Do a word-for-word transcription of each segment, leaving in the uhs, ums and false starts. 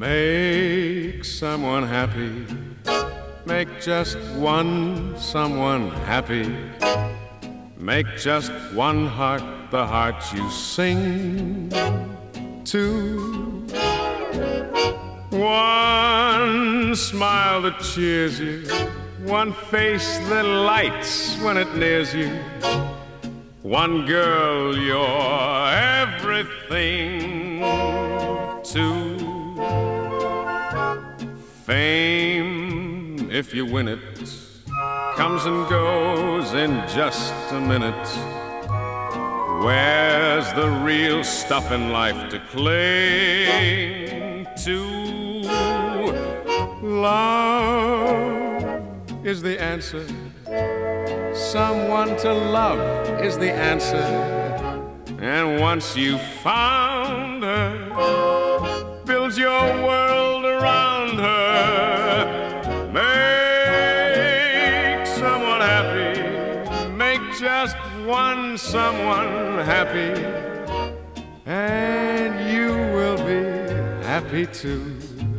Make someone happy. Make just one someone happy. Make just one heart the heart you sing to. One smile that cheers you. One face that lights when it nears you. One girl you're everything to. Fame, if you win it, comes and goes in just a minute. Where's the real stuff in life to cling to? Love is the answer. Someone to love is the answer. And once you've found her, build your world around her. Make someone happy. Make just one someone happy. And you will be happy too.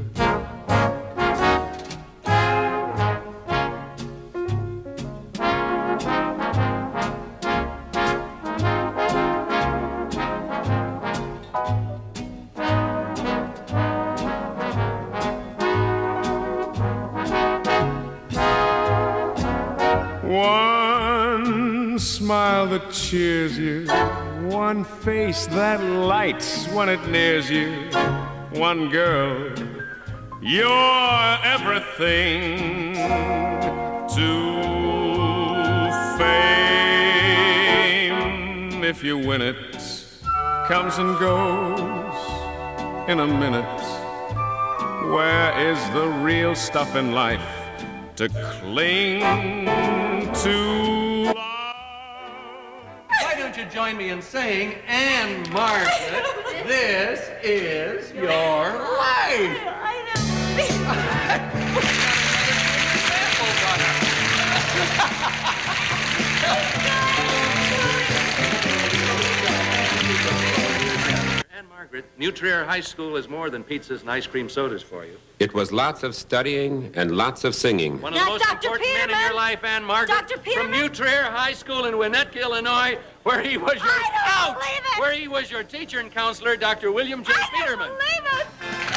One smile that cheers you. One face that lights when it nears you. One girl, you're everything to. Fame, if you win it, comes and goes in a minute. Where is the real stuff in life to cling to? Why don't you join me in saying, Anne Margaret, this is your life? I know. Anne Margaret, Notre High School is more than pizzas and ice cream sodas for you. It was lots of studying and lots of singing. One of the Now, most Doctor important men in Peterman. your life, Anne Margaret. Doctor Peterman. From Notre High School in Winnetka, Illinois, where he was your I don't ouch, believe it. where he was your teacher and counselor, Doctor William J. I don't Peterman. believe it.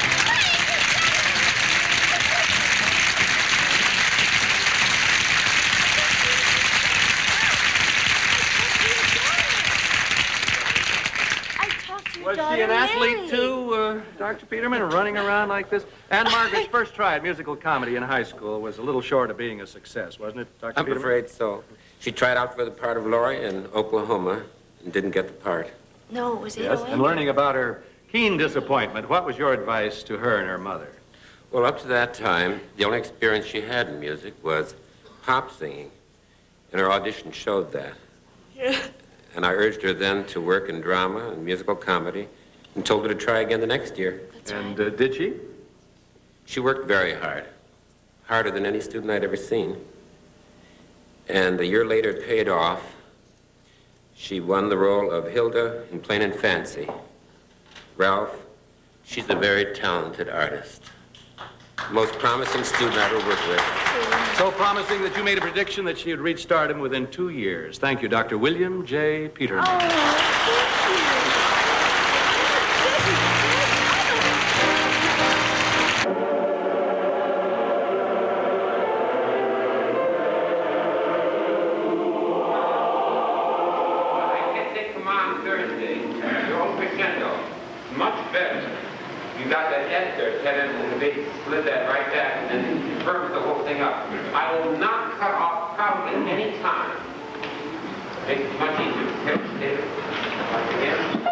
Was she an athlete, too, uh, Doctor Peterman, running around like this? Anne Margaret's first try at musical comedy in high school was a little short of being a success, wasn't it, Doctor I'm Peterman? afraid so. She tried out for the part of Laurie in Oklahoma and didn't get the part. No, it was Yes, and learning about her keen disappointment, what was your advice to her and her mother? Well, up to that time, the only experience she had in music was pop singing, and her audition showed that. Yeah. And I urged her then to work in drama and musical comedy and told her to try again the next year. That's and right. uh, did she? She worked very hard, harder than any student I'd ever seen. And a year later, it paid off. She won the role of Hilda in Plain and Fancy. Ralph, she's a very talented artist. Most promising student I ever worked with. So promising that you made a prediction that she would reach stardom within two years. Thank you, Doctor William J. Peterman. Oh, thank I can take them on Thursday. Your own crescendo. Much better. You got that S there, headed in the big split that right back, and then it firms the whole thing up. I will not cut off probably any time. Makes it much easier to hit it. Like again.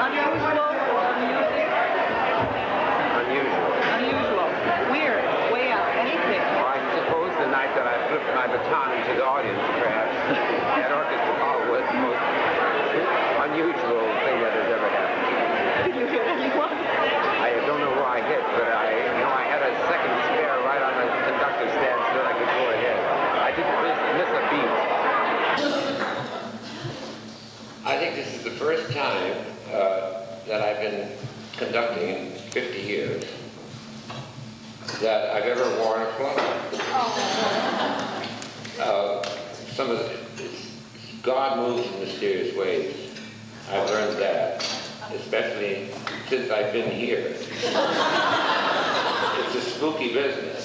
Unusual or music? Unusual. Unusual. Weird. Way out. Anything. Well, I suppose the night that I flipped my baton into the audience, perhaps, that orchestra hall was the most unusual thing that has ever happened. Did you hit anyone? I don't know who I hit, but I you know I had a second spare right on the conductor's stand so that I could go ahead. I didn't miss, miss a beat. I think this is the first time uh, that I've been conducting in fifty years that I've ever worn a flower. Uh, some of the, it's, God moves in mysterious ways. I've learned that, especially since I've been here. It's a spooky business.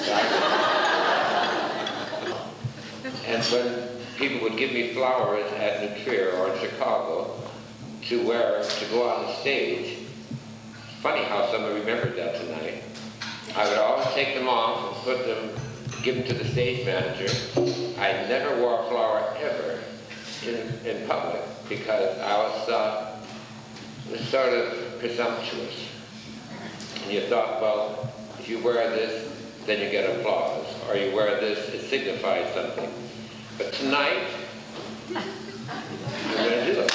And when people would give me flowers at Notre or in Chicago to wear, to go on the stage, it's funny how someone remembered that tonight. I would always take them off and put them, give them to the stage manager. I never wore a flower ever in, in public because I was thought it was sort of presumptuous. And you thought, well, if you wear this, then you get applause. Or you wear this, it signifies something. But tonight, I'm going to do it.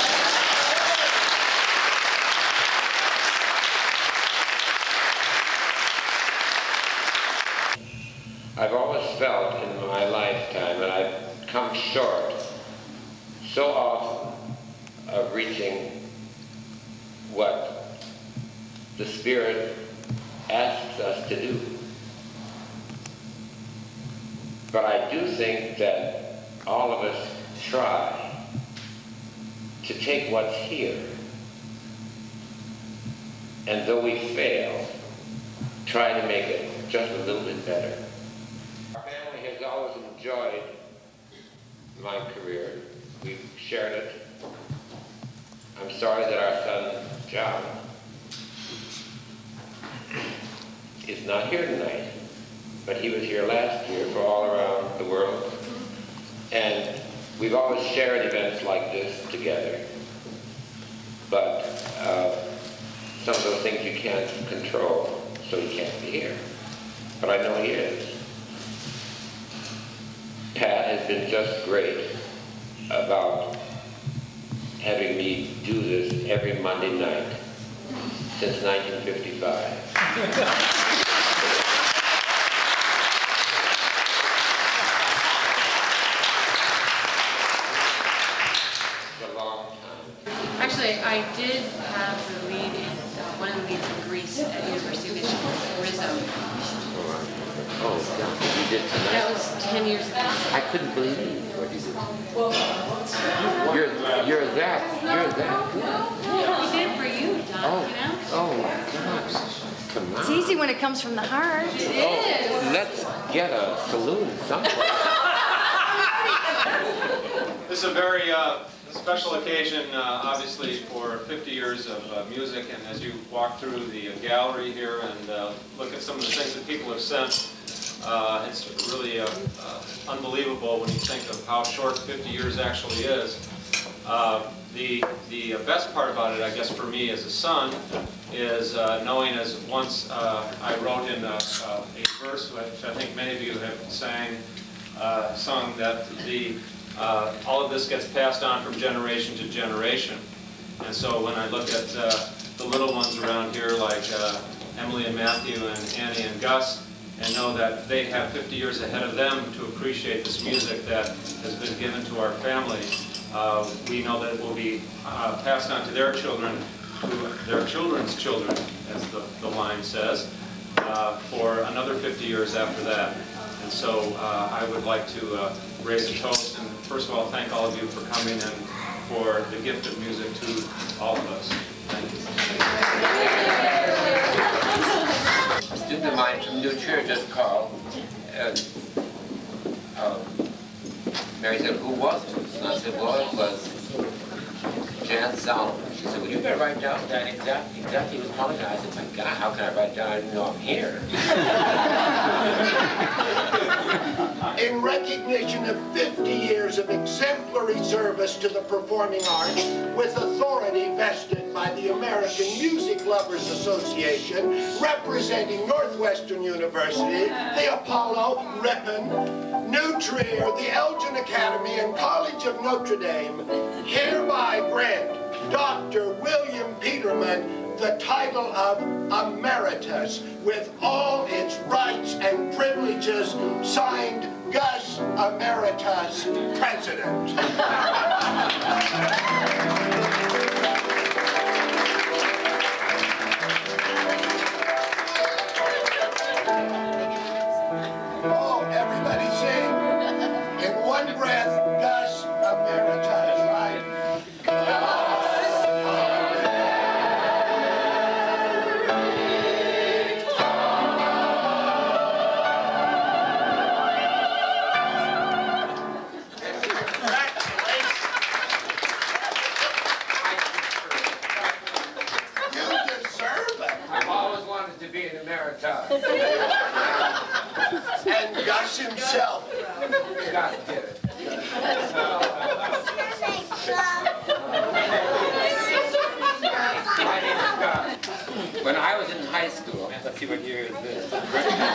I've always felt in my lifetime that I've come short so often of reaching what the Spirit asks us to do. But I do think that all of us try to take what's here, and though we fail, try to make it just a little bit better. Our family has always enjoyed my career. We've shared it. I'm sorry that our son, John, is not here tonight, but he was here last year for All Around the World. And we've always shared events like this together. But uh, some of those things you can't control, so he can't be here. But I know he is. Pat has been just great about having me do this every Monday night since nineteen fifty-five. Actually, I did have the lead in, uh, one of the leads in Greece at University of Michigan, Rizzo. Oh, yeah, you did tonight? That was ten years ago. I couldn't believe what you did. You're, you're that, you're that good. Yeah, we did it for you, Don, Oh, you know? oh my gosh. Come on. It's easy when it comes from the heart. It Oh, is. let's get a saloon someplace. This is a very uh, special occasion, uh, obviously, for fifty years of uh, music, and as you walk through the uh, gallery here and uh, look at some of the things that people have sent, uh, it's really uh, uh, unbelievable when you think of how short fifty years actually is. Uh, the, the best part about it, I guess, for me as a son, is uh, knowing as once uh, I wrote in a, a, a verse, which I think many of you have sang, uh, sung, that the Uh, all of this gets passed on from generation to generation. And so when I look at uh, the little ones around here like uh, Emily and Matthew and Annie and Gus, and know that they have fifty years ahead of them to appreciate this music that has been given to our family, uh, we know that it will be uh, passed on to their children, to their children's children, as the, the line says, uh, for another fifty years after that. And so uh, I would like to uh, raise a toast and first of all thank all of you for coming and for the gift of music to all of us. Thank you. A student of mine from Notre just called, and uh, Mary said, "Who was it?" And I said, "Well, it was Jan Solomon." She said, "Well, you better write down that exactly, exactly who was calling her." I said, "My God, how can I write down? I didn't know I'm here." In recognition of fifty years of exemplary service to the performing arts, with authority invested by the American Music Lovers Association, representing Northwestern University, the Apollo, Ripon, Notre, the Elgin Academy, and College of Notre Dame, hereby grant Doctor William Peterman the title of Emeritus with all its rights and privileges, signed Gus Emeritus, President. Oh, everybody sing. In one breath, Gus Emeritus, right? And Gus himself. Gus did it. My name is Gus. When I was in high school, let's see what year is this. But,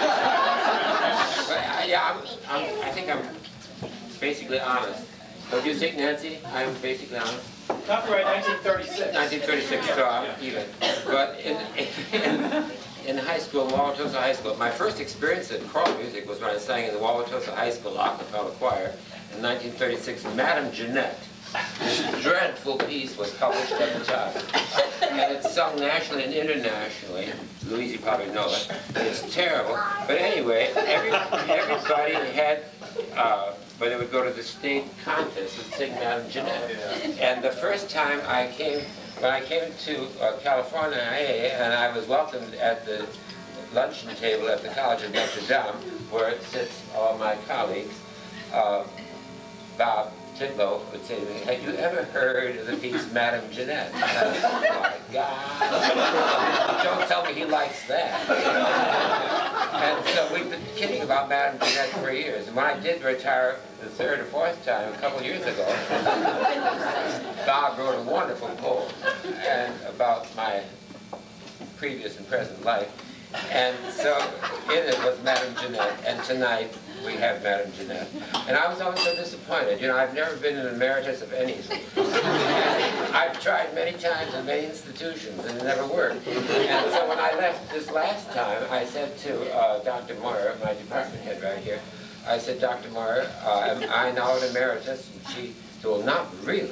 uh, yeah, I'm, I'm, I think I'm basically honest. Don't you think, Nancy? I'm basically honest. Copyright nineteen thirty-six. nineteen thirty-six, so I'm even. But in, in, in high school, Wauwatosa High School, my first experience in choral music was when I sang in the Wauwatosa High School a cappella choir in nineteen thirty-six. Madame Jeanette, this dreadful piece was published at the time. And it's sung nationally and internationally. Louise, you probably know it. It's terrible. But anyway, every, everybody had... Uh, but they would go to the state contest and sing Madame Jeanette. And the first time I came, when I came to uh, California, and I was welcomed at the luncheon table at the College of Notre Dame, where sits all my colleagues, uh, Bob Tidlow would say to me, "Had you ever heard of the piece Madame Jeanette?" And I was, "Oh my God, don't tell me he likes that." And so we've been kidding about Madame Jeanette for years. And when I did retire the third or fourth time, a couple years ago, Bob wrote a wonderful poem and about my previous and present life. And so in it was Madame Jeanette, and tonight we have Madame Jeanette. And I was always so disappointed. You know, I've never been an emeritus of anything. I've tried many times in many institutions, and it never worked. And so when I left this last time, I said to uh, Doctor Moyer, my department head right here, I said, "Doctor Moyer, uh, am I now an emeritus?" And she said, "Well, not really."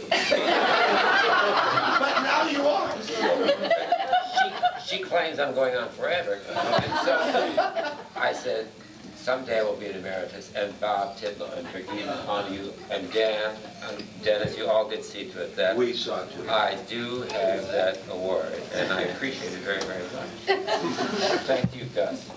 But now you are. She, she claims I'm going on forever. And so I said, "Someday I will be an emeritus," and Bob Tidlow and Brigitte on you and Dan and Dennis, you all did see to it that We saw to it. I do have that award, and I appreciate it very, very much. Thank you, Gus.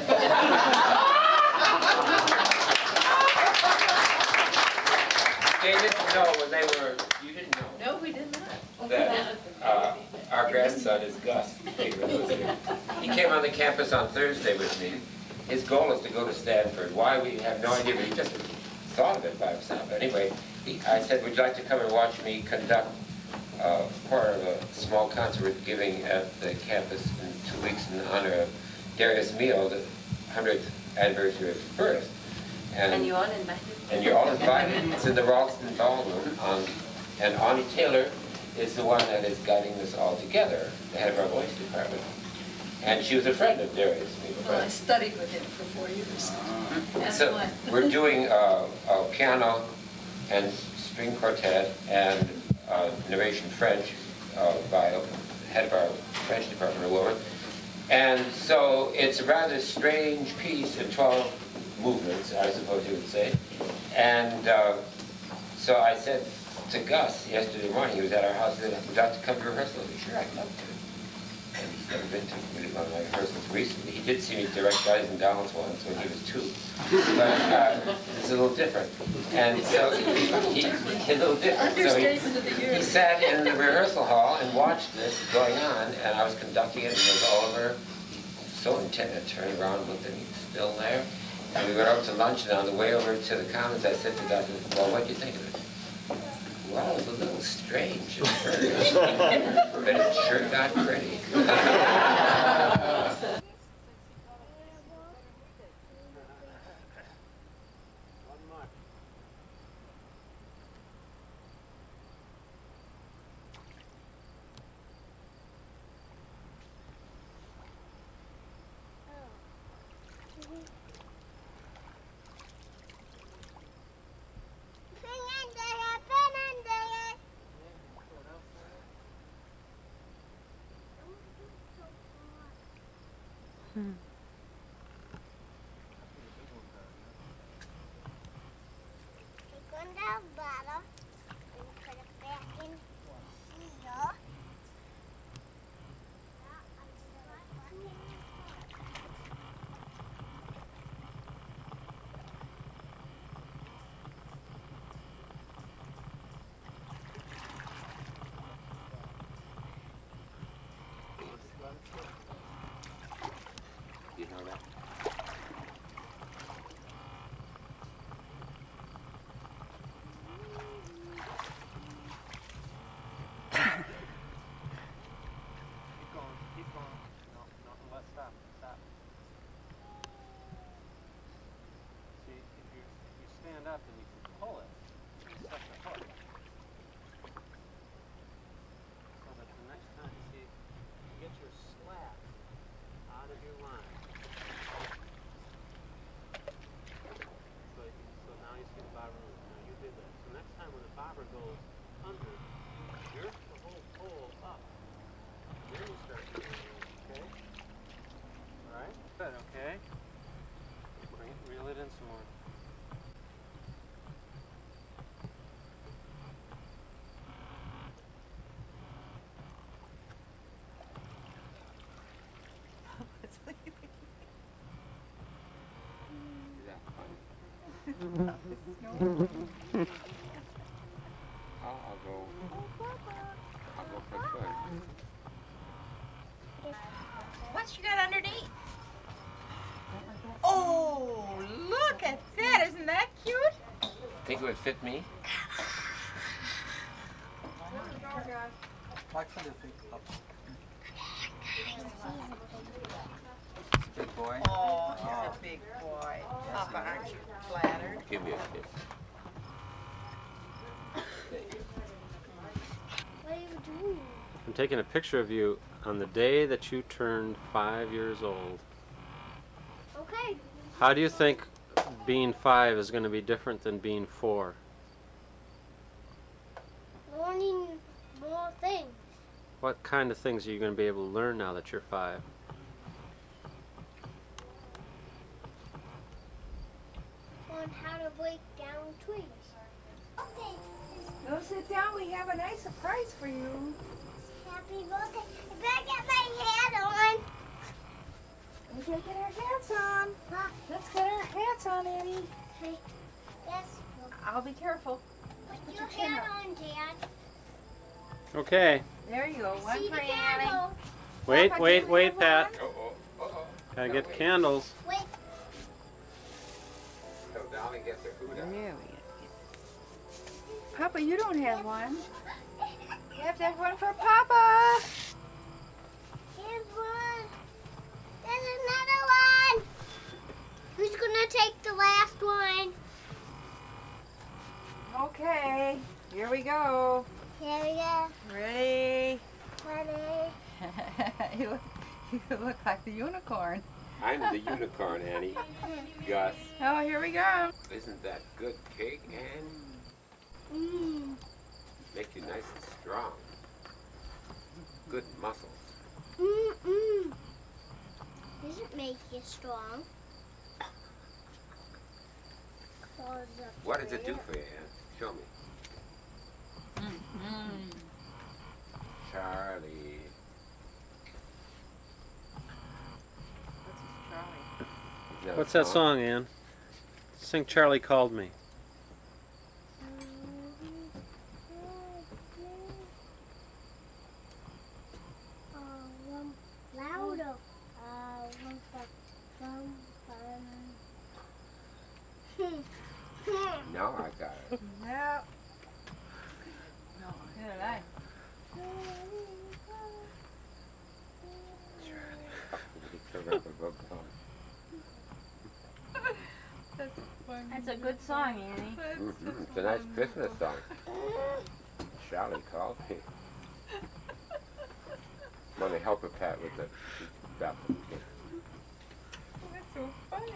They didn't know when they were, you didn't know. No, we did not. That uh, our grandson is Gus. He came on the campus on Thursday with me. His goal is to go to Stanford. Why, we have no idea, but he just thought of it by himself. Anyway, he, I said, "Would you like to come and watch me conduct uh, part of a small concert we're giving at the campus in two weeks in honor of Darius Milhaud, the hundredth anniversary of his birth?" And, And you all invited? And you're all invited. It's in the Ralston Ballroom. Um, and Ani Taylor is the one that is guiding this all together, the head of our voice department. And she was a friend of Darius. Well, I studied with him for four years. That's So why. we're doing uh, a piano and string quartet and uh, narration French uh, by the head of our French department, a woman. And so it's a rather strange piece in twelve movements, I suppose you would say. And uh, so I said to Gus yesterday morning, he was at our house, he said, "Would you like to come to rehearsal?" I said, "Sure, I'd love to." And he's never been to really one of my rehearsals recently. He did see me direct Guys and Dolls once when he was two. But uh, it's a little different. And so he, he, he a little different. So he, he sat in the rehearsal hall and watched this going on, and I was conducting it, and it was Oliver, so intent, I turned around, looked at me, still there. And we went over to lunch, and on the way over to the Commons, I said to Gus, "Well, what do you think of it?" Well, it was a little strange at first, but it sure got pretty. Hmm. Take one down bottle and put it back in here. You know that? Keep going, keep going. No, no, let's stop, stop. See, if you, if you stand up, then you can pull it. And set the hook. So that the next time, see, you get your slap out of your line. So, so now you see the bobber move. Now you did that. So next time when the bobber goes under, you jerk the whole pole up. Then you start doing it, okay? Alright? Good, okay? Bring it, reel it in some more. Is that funny? I'll, I'll go. I'll go for a swim. What you got underneath? Oh, look at that. Isn't that cute? Think it would fit me? Big boy. Oh, he's a big boy. Papa, aren't you flattered? Give me a kiss. What are you doing? I'm taking a picture of you on the day that you turned five years old. Okay. How do you think being five is going to be different than being four? Learning more things. What kind of things are you going to be able to learn now that you're five? Learn how to break down trees. Okay. Go sit down. We have a nice surprise for you. Happy birthday. I better get my hat on. We gotta get our hats on. Huh? Let's get our hats on, Annie. Hey. Yes. I'll be careful. Put Put your your chin hat up. on, Dad. Okay. There you go. One See for the Annie. candle. Wait, Papa, wait, do you wait, have Pat. one? Uh-oh, uh-oh. Gotta No, get wait. candles. Wait. So Dolly gets her food out. There we go. Papa, you don't have one. You have to have one for Papa. Here's one. There's another one. Who's gonna take the last one? Okay, here we go. Here we go. Ready? Ready? you, look, you look like the unicorn. I'm the unicorn, Annie. Gus. Oh, here we go. Isn't that good cake, Anne? Mmm. Make you nice and strong. Good muscles. Mmm, mmm. Does it make you strong? What does it do for you, Anne? Show me. Mm-hmm. Charlie. What's What's that song, Ann? Sing Charlie Called Me. Um, louder. Uh, um, um, um. Now I got it. Now, It's a good song, Annie. Mm-hmm. It's a nice Christmas song. Charlie called me. I'm going to help her Pat with the stuff. That's so funny.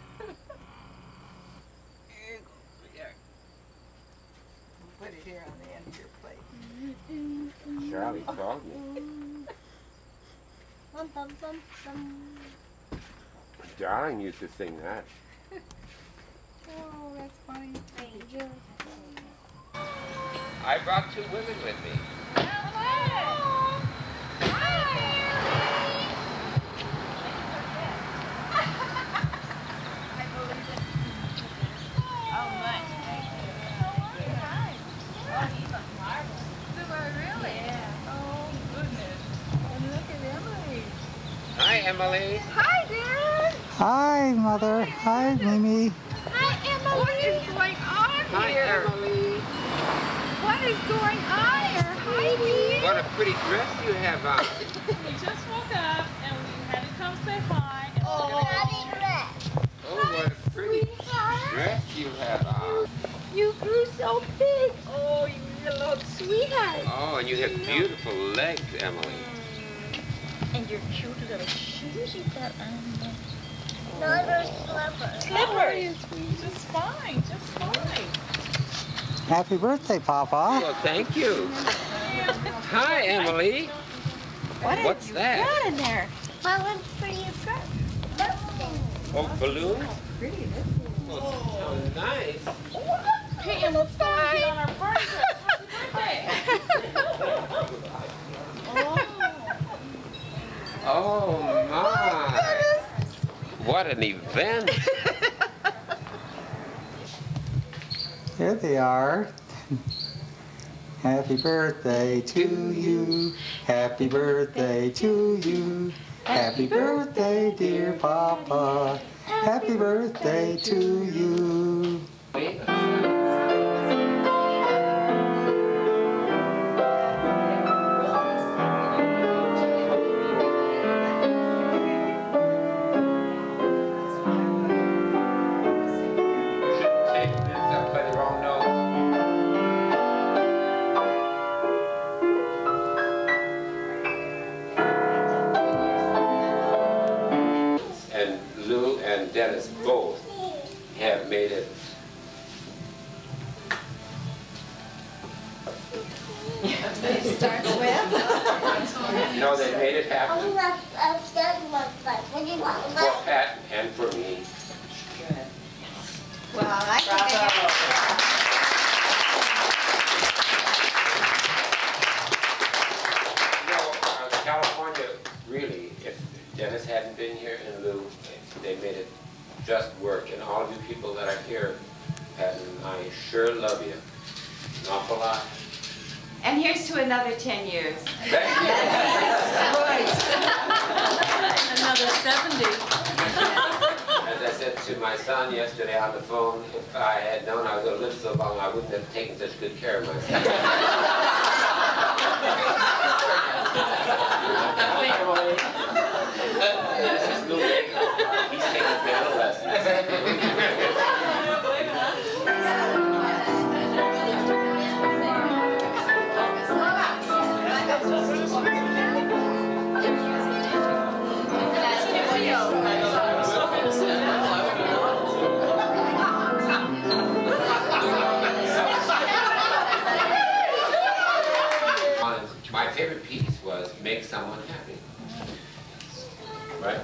Put it here on the end of your plate. Charlie called me. Bum, bum, bum, bum. Darling used to sing that. Oh, that's funny. I brought two women with me. Hi, Emily. Hi, Dad. Hi, Mother. Hi, Mimi. Hi, Emily. What is going on Hi, here? Emily. What is going on here, Heidi? What a pretty dress you have on. We just woke up and we had to come say hi. And Oh, Oh, what a pretty dress you have on. You grew so big. Oh, you little sweetheart. Oh, and you have beautiful legs, Emily. And your cute little shoes you got on. no, they're slippers. Slippers. just fine, just fine. Happy birthday, Papa. Well, thank you. Hi, Emily. What What's have you that? got in there? Well, it's for your birthday. Oh, balloons? Pretty, isn't it? Oh, so nice. Hey, and let's go and get on our party dress. Happy birthday. Oh, my. What an event. Here they are. Happy birthday to you. Happy birthday to you. Happy birthday, dear Papa. Happy birthday to you. Dennis both have made it. Start with? No, they made it happen Oh, that's, that's good one, but what do you want? for Pat and for me. Good. Well, I think I You know, uh, California, really, if Dennis hadn't been here and Lou, they made it just work. And all of you people that are here, Pat and I sure love you an awful lot. And here's to another ten years. Thank you. Another seventy. As I said to my son yesterday on the phone, if I had known I was going to live so long, I wouldn't have taken such good care of myself. This is Lou Baker. He's taking piano lessons. My favorite piece was Make Someone Happy. Right?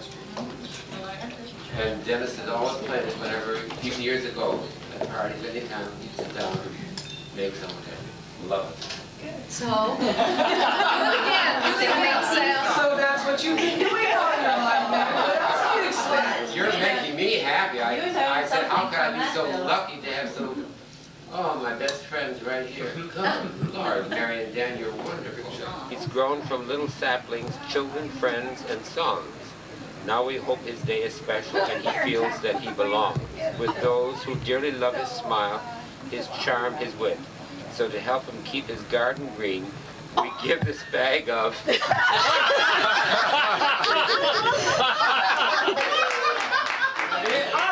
And Dennis has always played it whenever, even years ago, at parties, anytime he'd sit down and make someone happy. Love it. So? Again, So that's what you've been doing all your life now. What else do you expect? You're making me happy. I, I said, how could I be so lucky to have so, oh, my best friends right here. Come, Lord, Mary and Dan, you're wonderful. He's grown from little saplings, children, friends, and songs. Now we hope his day is special and he feels that he belongs with those who dearly love his smile, his charm, his wit. So to help him keep his garden green, we give this bag of... I